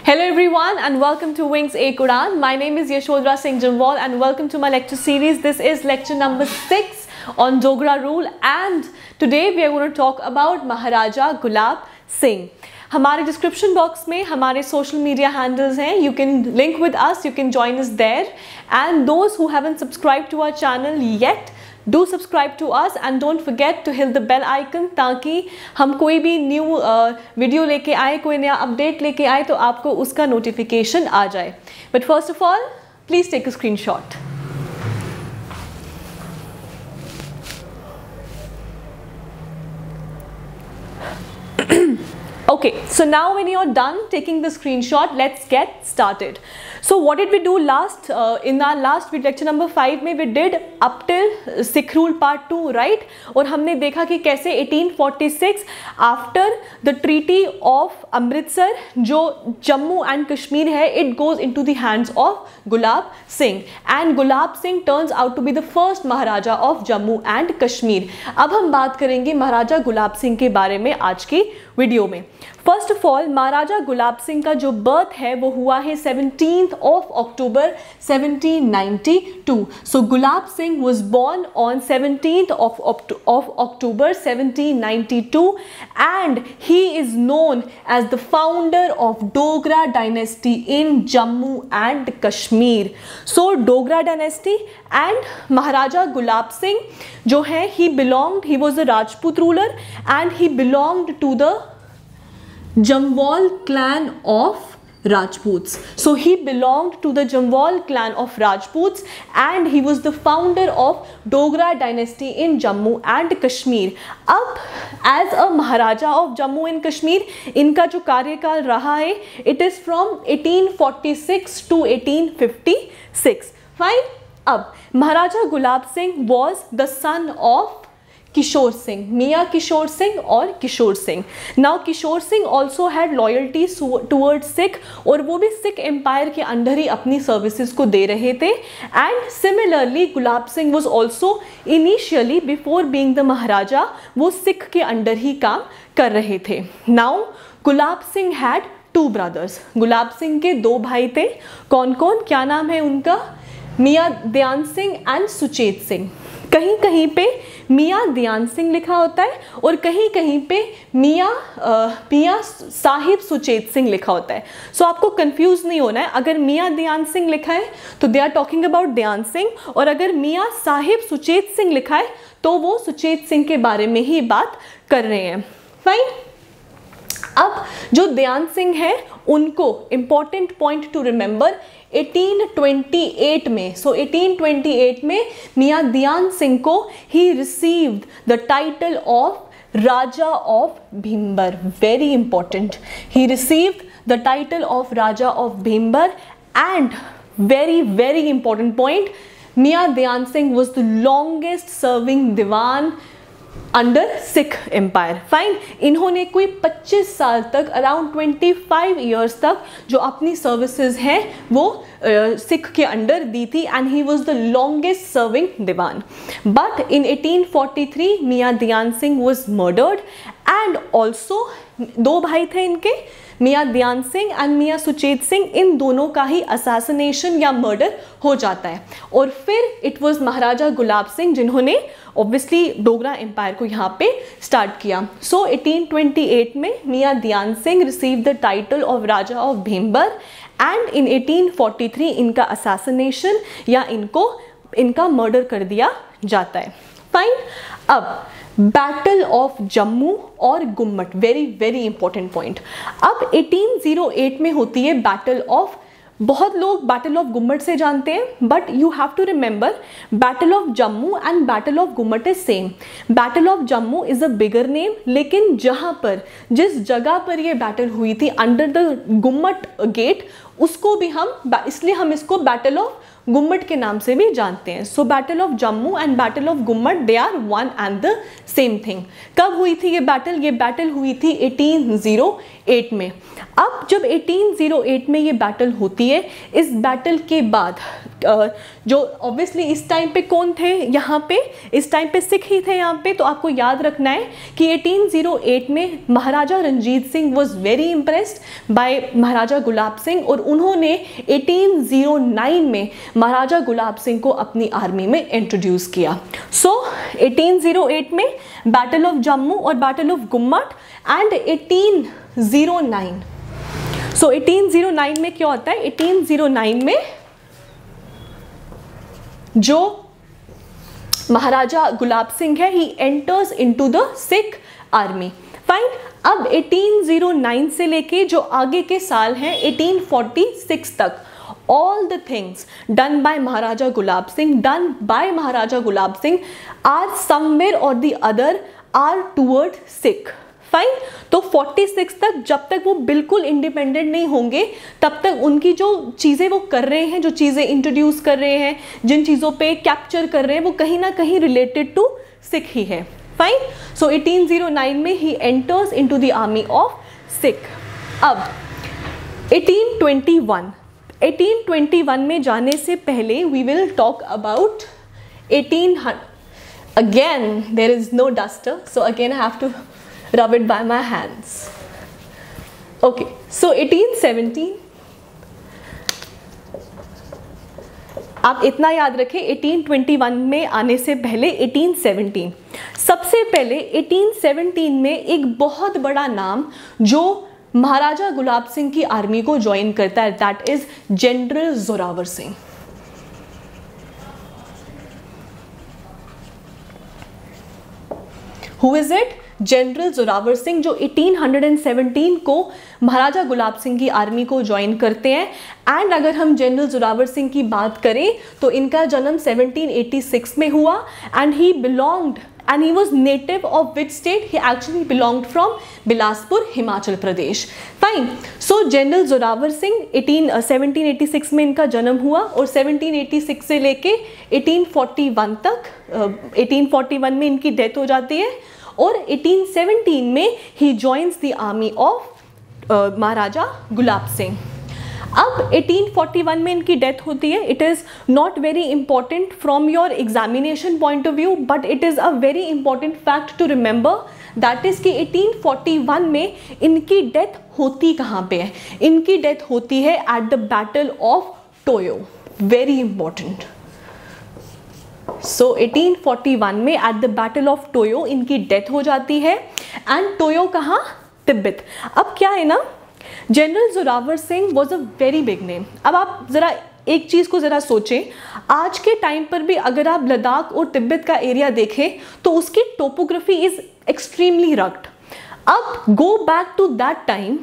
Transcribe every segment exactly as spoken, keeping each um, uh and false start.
Hello everyone and welcome to Wings Ek Udan. My name is Yashodhara Singh Jamwal and welcome to my lecture series. This is lecture number six on Dogra rule and today we are going to talk about Maharaja Gulab Singh. हमारे description box में हमारे social media handles हैं. You can link with us, you can join us there and those who haven't subscribe to our channel yet do subscribe to us and don't forget to hit the bell icon ताकि हम कोई भी new video लेके आए, कोई नया update लेके आए तो आपको उसका नोटिफिकेशन आ जाए. But first of all please take a screenshot. Okay, so now when you're done taking the screenshot, let's get started. So what did we do last uh, in our last video, lecture number five में we did up till Sikh rule part two, right? और हमने देखा कि कैसे eighteen forty-six after the treaty of Amritsar जो Jammu and Kashmir है, it goes into the hands of Gulab Singh and Gulab Singh turns out to be the first Maharaja of Jammu and Kashmir. अब हम बात करेंगे महाराजा गुलाब सिंह के बारे में आज की वीडियो में. First of all Maharaja Gulab Singh का जो बर्थ है वो हुआ है seventeenth of October seventeen ninety-two. So Gulab Singh was born on seventeenth of October seventeen ninety-two and he is known as the founder of Dogra dynasty in Jammu and Kashmir. So Dogra dynasty and Maharaja Gulab Singh जो है he belonged, he was a Rajput ruler and he belonged to the Jamwal clan of Rajputs. So he belonged to the Jamwal clan of Rajputs and he was the founder of Dogra dynasty in Jammu and Kashmir. अब as a Maharaja of Jammu and Kashmir इनका जो कार्यकाल रहा है it is from eighteen forty-six to eighteen fifty-six. Fine. अब Maharaja Gulab Singh was the son of Kishore Singh, मियाँ किशोर सिंह और Kishore Singh. Now Kishore Singh also had loyalty toward Sikh और वो भी सिख एम्पायर के अंडर ही अपनी सर्विसेज को दे रहे थे. And similarly Gulab Singh was also initially before being the Maharaja वो सिख के अंडर ही काम कर रहे थे. Now Gulab Singh had two brothers. Gulab Singh के दो भाई थे. कौन कौन, क्या नाम है उनका? मियाँ दयान सिंह एंड सुचेत सिंह. कहीं कहीं पे मियाँ दयान सिंह लिखा होता है और कहीं कहीं पे मियाँ मियाँ साहिब सुचेत सिंह लिखा होता है. सो so, आपको कंफ्यूज नहीं होना है. अगर मियाँ दयान सिंह लिखा है तो they are talking about Dhyan Singh और अगर मियाँ साहिब सुचेत सिंह लिखा है तो वो सुचेत सिंह के बारे में ही बात कर रहे हैं. फाइन. अब जो दयान सिंह है उनको important point to remember eighteen twenty-eight में, so eighteen twenty-eight में मियाँ दयान सिंह को he received the title of Raja of Bhimbar. Very important. He received the title of Raja of Bhimbar and very very important point, Mian Dhyan Singh was the longest serving Diwan under Sikh empire. Fine. इन्होंने कोई पच्चीस साल तक, around पच्चीस years तक जो अपनी services हैं वो सिख uh, के अंडर दी थी and he was the longest serving Diwan. But in eighteen forty-three Mian Dhyan Singh was murdered and also दो भाई थे इनके, मियाँ दयान सिंह एंड मियाँ सुचेत सिंह. इन दोनों का ही असैसिनेशन या मर्डर हो जाता है और फिर इट वाज महाराजा गुलाब सिंह जिन्होंने ऑब्वियसली डोगरा एम्पायर को यहाँ पे स्टार्ट किया. सो eighteen twenty-eight में Mian Dhyan Singh receive the title of Raja of Bhimber and in eighteen forty-three इनका असैसिनेशन या इनको इनका मर्डर कर दिया जाता है. फाइन. अब बैटल ऑफ जम्मू और Gummat, very very important point. अब eighteen oh eight में होती है बैटल ऑफ, बहुत लोग बैटल ऑफ गुम्मट से जानते हैं but you have to remember battle of Jammu and battle of Gummat is same. Battle of Jammu is a bigger name, लेकिन जहाँ पर जिस जगह पर ये बैटल हुई थी अंडर द गुम्मट गेट उसको भी हम, इसलिए हम इसको बैटल ऑफ गुम्मट के नाम से भी जानते हैं. So battle of Jammu and battle of Gummat they are one and the same thing. कब हुई थी ये बैटल? ये बैटल हुई थी eighteen oh eight में. अब जब eighteen oh eight में ये बैटल होती है, इस बैटल के बाद जो ऑब्वियसली इस टाइम पे कौन थे यहाँ पे, इस टाइम पे सिख ही थे यहाँ पे। तो आपको याद रखना है कि एटीन ओ एट में Maharaja Ranjit Singh was very impressed by Maharaja Gulab Singh और उन्होंने एटीन ओ नाइन में महाराजा गुलाब सिंह को अपनी आर्मी में इंट्रोड्यूस किया। सो एटीन ओ एट में बैटल ऑफ जम्मू और battle of Gummat and eighteen oh nine. So eighteen oh nine में क्या होता है, एटीन ओ नाइन में जो महाराजा गुलाब सिंह है he enters into the Sikh army. Fine. अब एटीन ओ नाइन से लेके जो आगे के साल हैं एटीन फोर्टी सिक्स तक, all the things done by Maharaja Gulab Singh, done by Maharaja Gulab Singh are somewhere or the other are toward Sikh। Fine. तो छियालीस तक जब तक वो बिल्कुल इंडिपेंडेंट नहीं होंगे तब तक उनकी जो चीज़ें वो कर रहे हैं, जो चीज़ें इंट्रोड्यूस कर रहे हैं, जिन चीज़ों पे कैप्चर कर रहे हैं, वो कहीं ना कहीं रिलेटेड टू सिख ही है। Fine. So eighteen oh nine में he enters into the army of Sikh. अब eighteen twenty one, eighteen twenty one में जाने से पहले we will talk about eighteen hundred. Again there is no duster, so again I have to rub it by my hands। Okay, so eighteen seventeen, आप इतना याद रखें eighteen twenty one में आने से पहले एटीन सेवनटीन। सबसे पहले एटीन सेवनटीन में एक बहुत बड़ा नाम जो महाराजा गुलाब सिंह की आर्मी को ज्वाइन करता है, that is general Zorawar Singh. Who is it? General Zorawar Singh, जो एटीन सेवनटीन को महाराजा गुलाब सिंह की आर्मी को ज्वाइन करते हैं। एंड अगर हम जनरल जोरावर सिंह की बात करें तो इनका जन्म सेवनटीन एटी सिक्स में हुआ and he belonged and he was native of which state, he actually belonged from Bilaspur, Himachal Pradesh. Fine. So general Zorawar Singh eighteen seventeen eighty six में इनका जन्म हुआ और सेवनटीन एटी सिक्स से लेके एटीन फोर्टी वन तक, एटीन फोर्टी वन में इनकी डेथ हो जाती है और एटीन सेवनटीन में he joins the army of Maharaja Gulab Singh. अब एटीन फोर्टी वन में इनकी डेथ होती है। It is not very important from your examination point of view, but it is a very important fact to remember, that is कि eighteen forty one में इनकी death होती कहाँ पे है? इनकी डेथ होती है at the battle of Toyo. Very important. So eighteen forty one में at the battle of Toyo इनकी डेथ हो जाती है। एंड टोयो कहाँ? तिब्बत। अब क्या है ना, general Zorawar Singh was a very big name. अब आप ज़रा एक चीज़ को ज़रा सोचें, आज के टाइम पर भी अगर आप लद्दाख और तिब्बत का एरिया देखें तो उसकी टोपोग्राफी इज़ एक्सट्रीमली रग्ड। अब go back to that time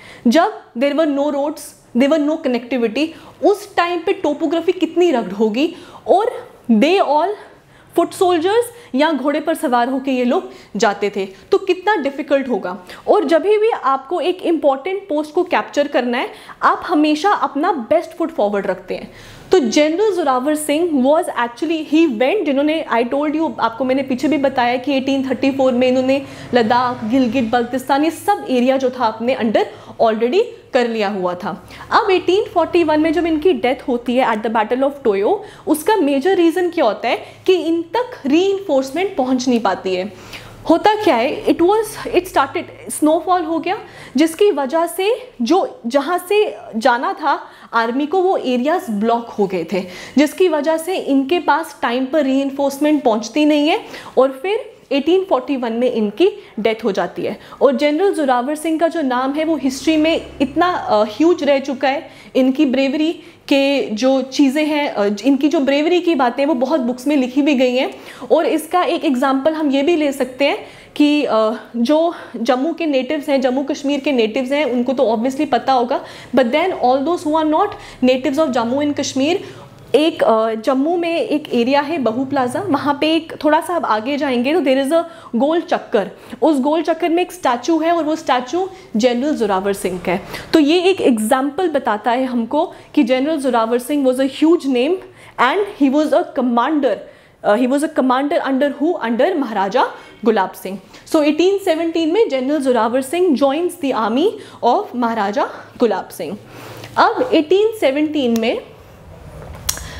जब there were no roads, there were no connectivity, उस टाइम पे टोपोग्राफी कितनी रग्ड होगी। और दे ऑल फुट सोल्जर्स या घोड़े पर सवार होकर ये लोग जाते थे, तो कितना डिफिकल्ट होगा। और जब भी आपको एक इम्पॉर्टेंट पोस्ट को कैप्चर करना है, आप हमेशा अपना बेस्ट फुट फॉरवर्ड रखते हैं। तो general Zorawar Singh was actually he went, जिन्होंने आई टोल्ड यू, आपको मैंने पीछे भी बताया कि एटीन थर्टी फोर में इन्होंने लद्दाख, गिलगित बल्तिस्तान, ये सब एरिया जो था अपने अंडर ऑलरेडी कर लिया हुआ था। अब एटीन फोर्टी वन में जब इनकी डेथ होती है at the battle of Toyo, उसका मेजर रीज़न क्या होता है कि इन तक री-इन्फोर्समेंट पहुंच नहीं पाती है। होता क्या है, it was it started, snowfall हो गया जिसकी वजह से जो जहाँ से जाना था आर्मी को वो एरियाज ब्लॉक हो गए थे, जिसकी वजह से इनके पास टाइम पर री-इन्फोर्समेंट पहुँचती नहीं है और फिर एटीन फोर्टी वन में इनकी डेथ हो जाती है। और जनरल जोरावर सिंह का जो नाम है वो हिस्ट्री में इतना ह्यूज रह चुका है। इनकी ब्रेवरी के जो चीज़ें हैं, इनकी जो ब्रेवरी की बातें वो बहुत बुक्स में लिखी भी गई हैं। और इसका एक एग्जांपल हम ये भी ले सकते हैं कि जो जम्मू के नेटिव्स हैं, जम्मू कश्मीर के नेटिव्स हैं, उनको तो ऑब्वियसली पता होगा, but then all those who are not natives of Jammu and Kashmir, एक जम्मू में एक एरिया है बहू प्लाजा, वहाँ पे एक थोड़ा सा आप आगे जाएंगे तो देयर इज़ अ गोल चक्कर, उस गोल चक्कर में एक स्टैचू है और वो स्टैचू जनरल जोरावर सिंह का है। तो ये एक एग्जाम्पल बताता है हमको कि general Zorawar Singh was a huge name and he was a commander, he was a commander under who? Under Maharaja Gulab Singh. So eighteen seventeen में general Zorawar Singh joins the army of Maharaja Gulab Singh. अब एटीन सेवनटीन में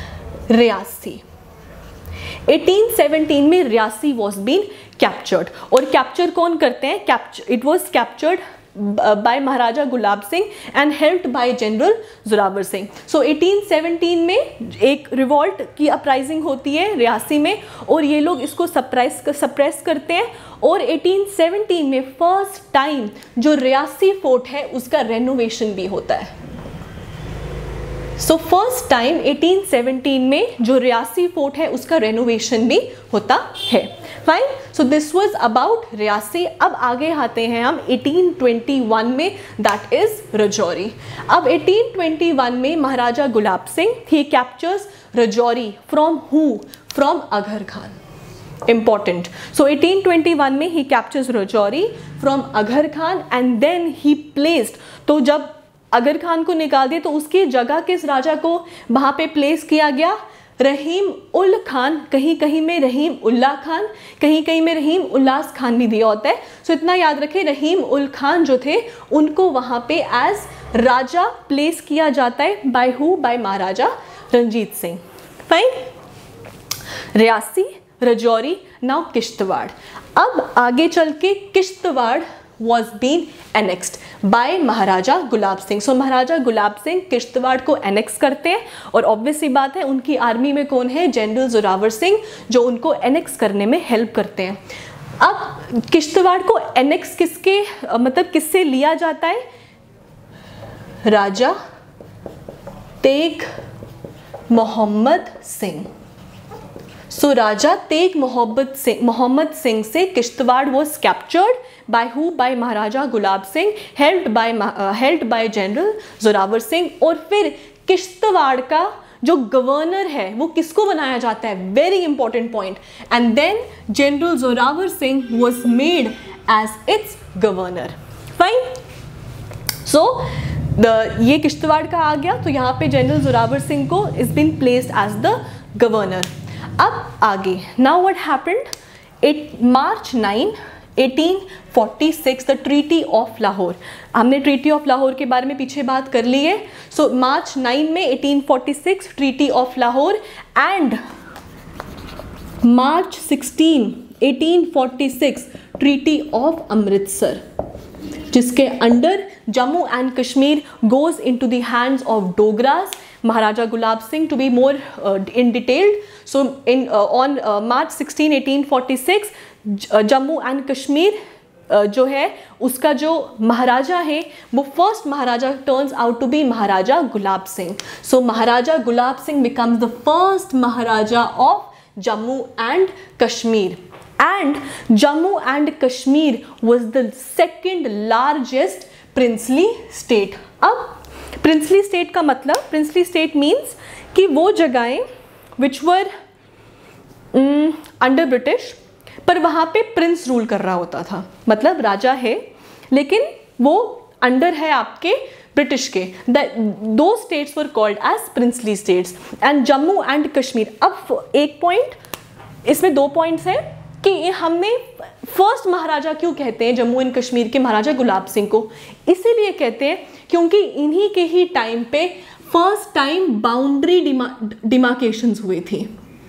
रियासी। एटीन सेवनटीन में रियासी वॉज बीन कैप्चर्ड, और capture कौन करते हैं? Capture it was captured by Maharaja Gulab Singh and helped by general Zorawar Singh. So eighteen seventeen में एक रिवॉल्ट की अपराइजिंग होती है रियासी में, और ये लोग इसको सप्रेस सप्रेस करते हैं, और एटीन सेवनटीन में फर्स्ट टाइम जो रियासी फोर्ट है उसका रेनोवेशन भी होता है। So first time eighteen seventeen में जो रियासी फोर्ट है उसका रेनोवेशन भी होता है। Fine, so this was about Reasi. अब आगे आते हैं हम एटीन ट्वेंटी वन में, दैट इज राजौरी। अब एटीन ट्वेंटी वन में Maharaja Gulab Singh he captures Rajouri from who? From Aghar Khan. Important. So eighteen twenty one में he captures Rajouri from Aghar Khan and then he placed, तो जब अघर खान को निकाल दिया तो उसकी जगह किस राजा को वहाँ पे प्लेस किया गया? रहीम उल खान। कहीं कहीं में रहीम उल्ला खान, कहीं कहीं में रहीम उल्लास खान भी दिया होता है। सो so, इतना याद रखें, रहीम उल खान जो थे उनको वहाँ पे एज राजा प्लेस किया जाता है। By who? By Maharaja Ranjit Singh. Fine, Reasi, Rajouri, now Kishtwar. अब आगे चल के Kishtwar was been annexed by Maharaja Gulab Singh. So Maharaja Gulab Singh Kishtwar को एनेक्स करते हैं, और ऑब्वियस सी बात है उनकी आर्मी में कौन है? जनरल जोरावर सिंह, जो उनको एनेक्स करने में हेल्प करते हैं। अब किश्तवाड़ को एनेक्स किसके मतलब किससे लिया जाता है? राजा तेग मोहम्मद सिंह। सो राजा तेग मोहम्मद सिंह मोहम्मद सिंह से Kishtwar was captured by who? By Maharaja Gulab Singh, helped by helped by general Zorawar Singh. और फिर किश्तवाड़ का जो गवर्नर है वो किसको बनाया जाता है? Very important point. And then general Zorawar Singh was made as its governor. Fine, so the ये किश्तवाड़ का आ गया, तो यहाँ पे जनरल जोरावर सिंह को is been placed as the governor. अब आगे, now what happened? It March nine eighteen forty six, the treaty of Lahore. हमने ट्रीटी ऑफ लाहौर के बारे में पीछे बात कर ली है। सो मार्च नाइन में eighteen forty six treaty of Lahore, and March sixteen eighteen forty six treaty of Amritsar, जिसके under Jammu and Kashmir goes into the hands of Dogras, Maharaja Gulab Singh, to be more uh, in detailed. So in uh, on uh, March sixteen eighteen forty six Jammu and Kashmir uh, जो है उसका जो महाराजा है वो first Maharaja turns out to be Maharaja Gulab Singh. So Maharaja Gulab Singh becomes the first Maharaja of Jammu and Kashmir, and Jammu and Kashmir was the second largest princely state. अब princely state का मतलब, princely state means कि वो जगहें विच वर अंडर ब्रिटिश, पर वहाँ पे प्रिंस रूल कर रहा होता था, मतलब राजा है लेकिन वो अंडर है आपके ब्रिटिश के। दो states were called as princely states and Jammu and Kashmir. अब एक पॉइंट, इसमें दो पॉइंट्स हैं कि हमने फर्स्ट महाराजा क्यों कहते हैं जम्मू एंड कश्मीर के महाराजा गुलाब सिंह को? इसीलिए कहते हैं क्योंकि इन्हीं के ही टाइम पे फर्स्ट टाइम बाउंड्री डिमार्केशंस हुए थे।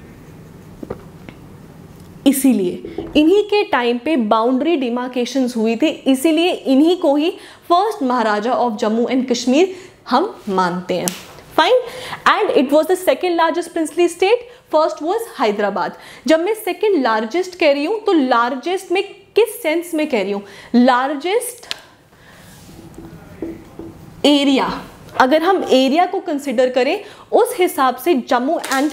इसीलिए इन्हीं के टाइम पे बाउंड्री डिमार्केशंस हुई थी, इसीलिए इन्हीं को ही first Maharaja of Jammu and Kashmir हम मानते हैं। Fine, and it was the second largest princely state, first was Hyderabad. जब मैं सेकेंड लार्जेस्ट कह रही हूं तो लार्जेस्ट में किस सेंस में कह रही हूं? लार्जेस्ट एरिया, अगर हम एरिया को कंसिडर करें उस हिसाब से जम्मू एंड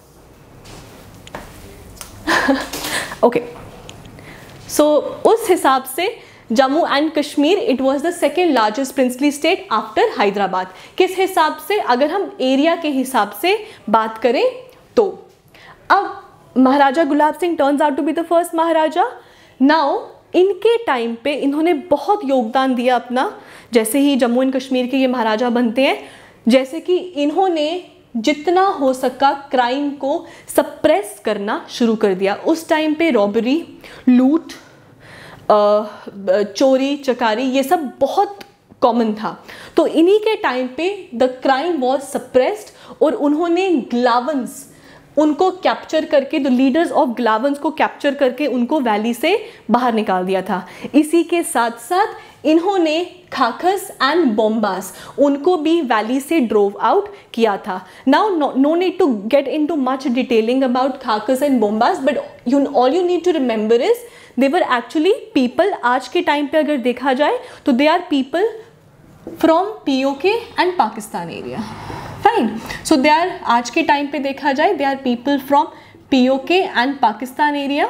ओके सो उस हिसाब से Jammu and Kashmir it was the second largest princely state after Hyderabad. किस हिसाब से? अगर हम एरिया के हिसाब से बात करें तो अब Maharaja Gulab Singh turns out to be the first Maharaja. Now इनके टाइम पे इन्होंने बहुत योगदान दिया अपना, जैसे ही जम्मू एंड कश्मीर के ये महाराजा बनते हैं, जैसे कि इन्होंने जितना हो सका क्राइम को सप्रेस करना शुरू कर दिया। उस टाइम पे रॉबरी, लूट, चोरी चकारी ये सब बहुत कॉमन था, तो इन्हीं के टाइम पे द क्राइम वॉज सप्रेस्ड और उन्होंने ग्लावंस उनको कैप्चर करके, द लीडर्स ऑफ ग्लावंस को कैप्चर करके उनको वैली से बाहर निकाल दिया था। इसी के साथ साथ इन्होंने खाकस एंड बोम्बास उनको भी वैली से ड्रोव आउट किया था। Now no need to get into much detailing about Khakhas and Bombas, but you all you need to remember is they were actually people, आज के टाइम पे अगर देखा जाए तो they are people from POK and Pakistan area. Fine, so they are, आज के time पे देखा जाए they are people from POK and Pakistan area.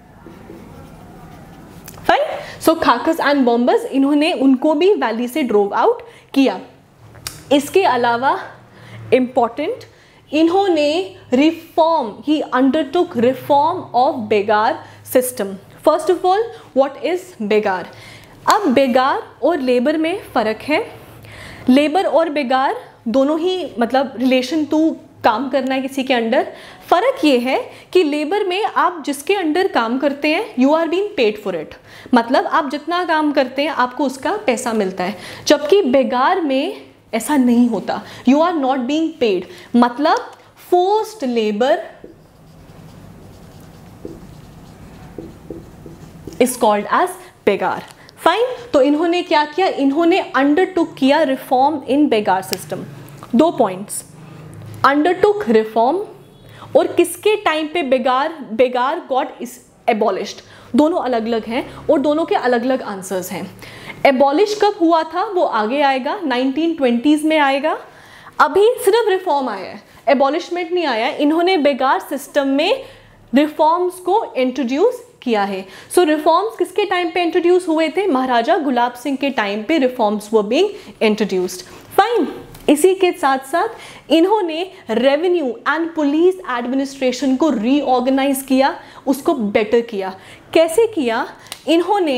Fine, so Khakhas and Bombas इन्होंने उनको भी वैली से ड्रोव आउट किया। इसके अलावा इम्पॉर्टेंट, इन्होंने रिफॉर्म, ही undertook reform of begar system. First of all, what is begar? अब बेगार और लेबर में फ़र्क है। लेबर और बेगार दोनों ही मतलब रिलेशन टू काम करना है किसी के अंडर। फ़र्क ये है कि लेबर में आप जिसके अंडर काम करते हैं you are being paid for it, मतलब आप जितना काम करते हैं आपको उसका पैसा मिलता है। जबकि बेगार में ऐसा नहीं होता, you are not being paid, मतलब forced labour is called as begar. Fine, तो इन्होंने क्या किया? इन्होंने अंडरटुक किया रिफॉर्म इन बेगार सिस्टम। दो पॉइंट्स, अंडरटुक रिफॉर्म और किसके टाइम पे begar begar got is abolished, दोनों अलग अलग हैं और दोनों के अलग अलग आंसर्स हैं। एबॉलिश कब हुआ था वो आगे आएगा, नाइनटीन ट्वेंटीज़ में आएगा। अभी सिर्फ रिफॉर्म आया है, एबॉलिशमेंट नहीं आया है। इन्होंने बेगार सिस्टम में रिफॉर्म्स को इंट्रोड्यूस किया है। सो रिफॉर्म्स किसके टाइम पे इंट्रोड्यूस हुए थे? महाराजा गुलाब सिंह के टाइम पे reforms were being introduced. Fine, इसी के साथ साथ इन्होंने रेवेन्यू एंड पुलिस एडमिनिस्ट्रेशन को रीऑर्गेनाइज किया, उसको बेटर किया। कैसे किया? इन्होंने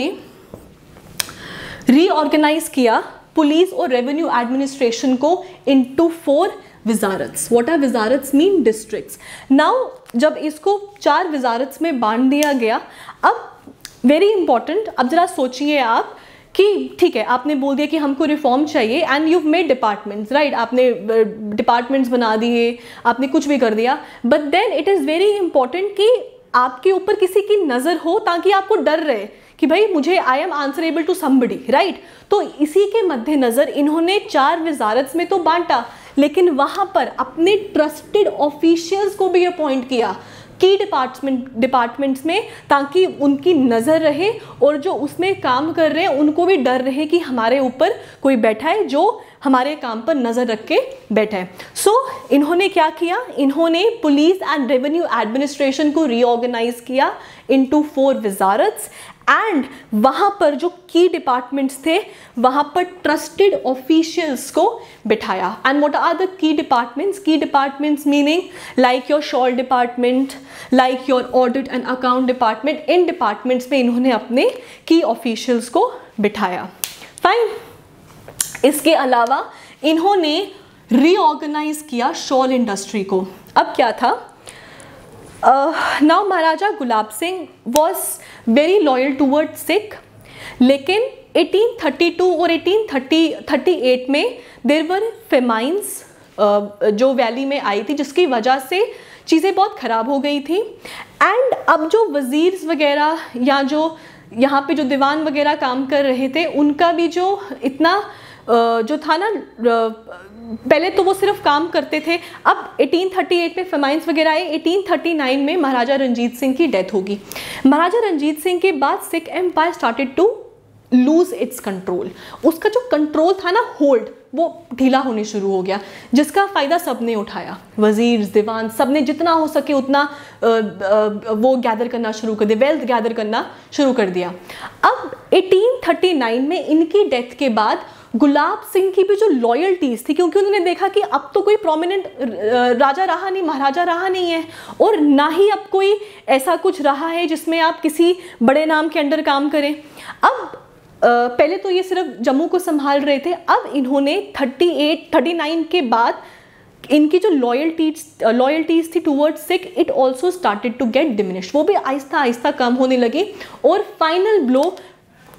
रीऑर्गेनाइज किया पुलिस और रेवेन्यू एडमिनिस्ट्रेशन को into four wizarats. What are wizarats mean? Districts. Now जब इसको चार विजारत्स में बांट दिया गया, अब वेरी इंपॉर्टेंट, अब जरा सोचिए आप कि ठीक है आपने बोल दिया कि हमको रिफॉर्म चाहिए and you made departments, right, आपने डिपार्टमेंट्स बना दिए, आपने कुछ भी कर दिया, but then it is very important कि आपके ऊपर किसी की नज़र हो ताकि आपको डर रहे कि भाई मुझे I am answerable to somebody, right. तो इसी के मद्देनज़र इन्होंने चार वजारत में तो बांटा, लेकिन वहाँ पर अपने ट्रस्टेड ऑफिशियल्स को भी अपॉइंट किया की डिपार्टमेंट डिपार्टमेंट्स में, ताकि उनकी नज़र रहे और जो उसमें काम कर रहे हैं उनको भी डर रहे कि हमारे ऊपर कोई बैठा है जो हमारे काम पर नज़र रख के बैठा है। सो so, इन्होंने क्या किया? इन्होंने पुलिस एंड रेवेन्यू एडमिनिस्ट्रेशन को रीऑर्गेनाइज किया इनटू फोर विजारत्स एंड वहाँ पर जो की डिपार्टमेंट्स थे वहाँ पर ट्रस्टेड ऑफिशियल्स को बिठाया। And what are the key departments? Key departments meaning like your shawl department, like your audit and account department. इन डिपार्टमेंट्स में इन्होंने अपने की ऑफिशियल्स को बिठाया। फाइन। इसके अलावा इन्होंने रीऑर्गेनाइज किया शॉल इंडस्ट्री को। अब क्या था? Now Maharaja Gulab Singh was very loyal toward Sikh, लेकिन एटीन थर्टी टू और एटीन थर्टी एट में देयर वर फेमाइंस जो वैली में आई थी, जिसकी वजह से चीज़ें बहुत ख़राब हो गई थी। एंड अब जो वज़ीर्स वगैरह या जो यहाँ पे जो दीवान वगैरह काम कर रहे थे उनका भी जो इतना जो था ना, पहले तो वो सिर्फ काम करते थे। अब एटीन थर्टी एट में फेमाइंस वगैरह आए, एटीन थर्टी नाइन में महाराजा रंजीत सिंह की डेथ होगी। महाराजा रंजीत सिंह के बाद Sikh empire started to lose its control. उसका जो कंट्रोल था ना, होल्ड, वो ढीला होने शुरू हो गया, जिसका फ़ायदा सबने उठाया। वज़ीर, दीवान, सबने जितना हो सके उतना आ, आ, वो गैदर करना शुरू कर दिया, वेल्थ गैदर करना शुरू कर दिया। अब एटीन थर्टी नाइन में इनकी डेथ के बाद गुलाब सिंह की भी जो लॉयल्टीज़ थी, क्योंकि उन्होंने देखा कि अब तो कोई प्रोमिनेंट राजा रहा नहीं, महाराजा रहा नहीं है, और ना ही अब कोई ऐसा कुछ रहा है जिसमें आप किसी बड़े नाम के अंडर काम करें। अब पहले तो ये सिर्फ जम्मू को संभाल रहे थे, अब इन्होंने थर्टी एट थर्टी नाइन के बाद इनकी जो लॉयल्टीज लॉयल्टीज़ थी towards Sikh, it also started to get diminished. वो भी आहिस्ता आहिस्ता कम होने लगी और फाइनल ब्लो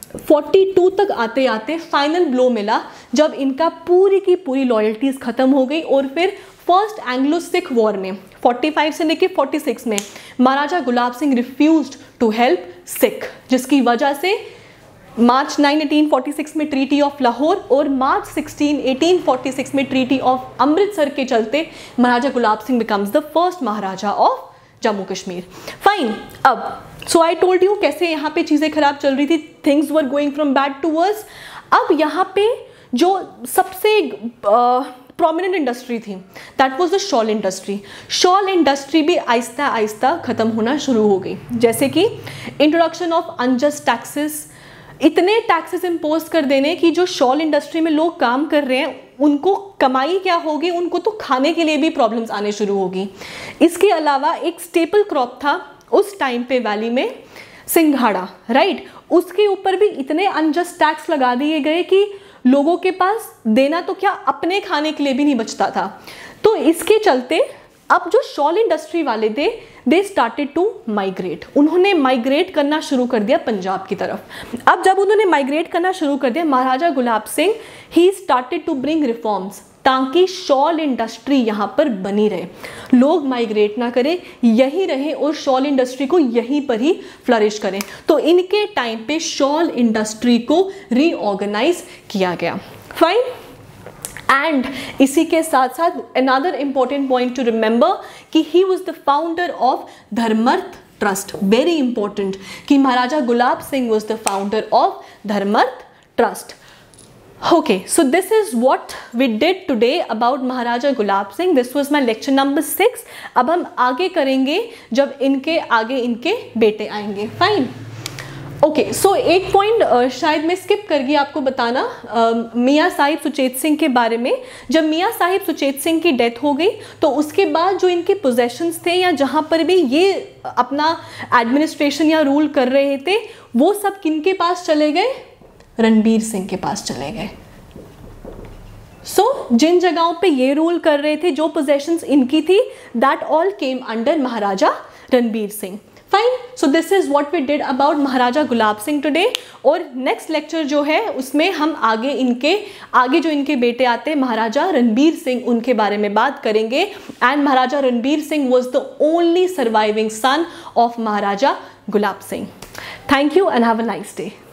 बयालीस तक आते आते फाइनल ब्लो मिला जब इनका पूरी की पूरी लॉयल्टीज खत्म हो गई और फिर फर्स्ट एंग्लो सिख वॉर में पैंतालीस से लेके छियालीस में Maharaja Gulab Singh refused to help Sikh, जिसकी वजह से मार्च नाइन अठारह सौ छियालीस में ट्रीटी ऑफ लाहौर और मार्च सोलह अठारह सौ छियालीस में ट्रीटी ऑफ अमृतसर के चलते Maharaja Gulab Singh becomes the first Maharaja of Jammu Kashmir. Fine, अब सो आई टोल्ड यू कैसे यहाँ पे चीज़ें खराब चल रही थी, things were going from bad to worse. अब यहाँ पे जो सबसे प्रोमिनेंट इंडस्ट्री थी that was the shawl industry. Shawl industry भी आहिस्ता आहिस्ता ख़त्म होना शुरू हो गई, जैसे कि इंट्रोडक्शन ऑफ अनजस्ट टैक्सेस, इतने टैक्सेस इम्पोज कर देने कि जो शॉल इंडस्ट्री में लोग काम कर रहे हैं उनको कमाई क्या होगी, उनको तो खाने के लिए भी प्रॉब्लम्स आने शुरू होगी। इसके अलावा एक स्टेपल क्रॉप था उस टाइम पे वैली में, सिंघाड़ा, राइट, उसके ऊपर भी इतने अनजस्ट टैक्स लगा दिए गए कि लोगों के पास देना तो क्या अपने खाने के लिए भी नहीं बचता था। तो इसके चलते अब जो शॉल इंडस्ट्री वाले थे दे स्टार्टेड टू माइग्रेट, उन्होंने माइग्रेट करना शुरू कर दिया पंजाब की तरफ। अब जब उन्होंने माइग्रेट करना शुरू कर दिया Maharaja Gulab Singh he started to bring reforms ताकि शॉल इंडस्ट्री यहाँ पर बनी रहे, लोग माइग्रेट ना करें, यही रहे और शॉल इंडस्ट्री को यहीं पर ही फ्लरिश करें। तो इनके टाइम पे शॉल इंडस्ट्री को रीऑर्गेनाइज किया गया। फाइन, एंड इसी के साथ साथ another important point to remember कि he was the founder of Dharmarth trust. Very important कि Maharaja Gulab Singh was the founder of Dharmarth trust. Okay, so this is what we did today about Maharaja Gulab Singh. This was my lecture number six. अब हम आगे करेंगे जब इनके आगे इनके बेटे आएंगे. फाइन. ओके, सो एक पॉइंट uh, शायद मैं स्किप कर गई आपको बताना uh, मियाँ साहिब सुचेत सिंह के बारे में. जब मियाँ साहिब सुचेत सिंह की डेथ हो गई तो उसके बाद जो इनके पोजेशंस थे या जहाँ पर भी ये अपना एडमिनिस्ट्रेशन या रूल कर रहे थे वो सब किनके पास चले गए? रणबीर सिंह के पास चले गए. सो so, जिन जगहों पे ये रूल कर रहे थे, जो पोजेशंस इनकी थी, that all came under Maharaja Ranbir Singh. Fine, so this is what we did about Maharaja Gulab Singh today. और नेक्स्ट लेक्चर जो है उसमें हम आगे इनके आगे जो इनके बेटे आते हैं महाराजा रणबीर सिंह, उनके बारे में बात करेंगे. And Maharaja Ranbir Singh was the only surviving son of Maharaja Gulab Singh. Thank you and have a nice day.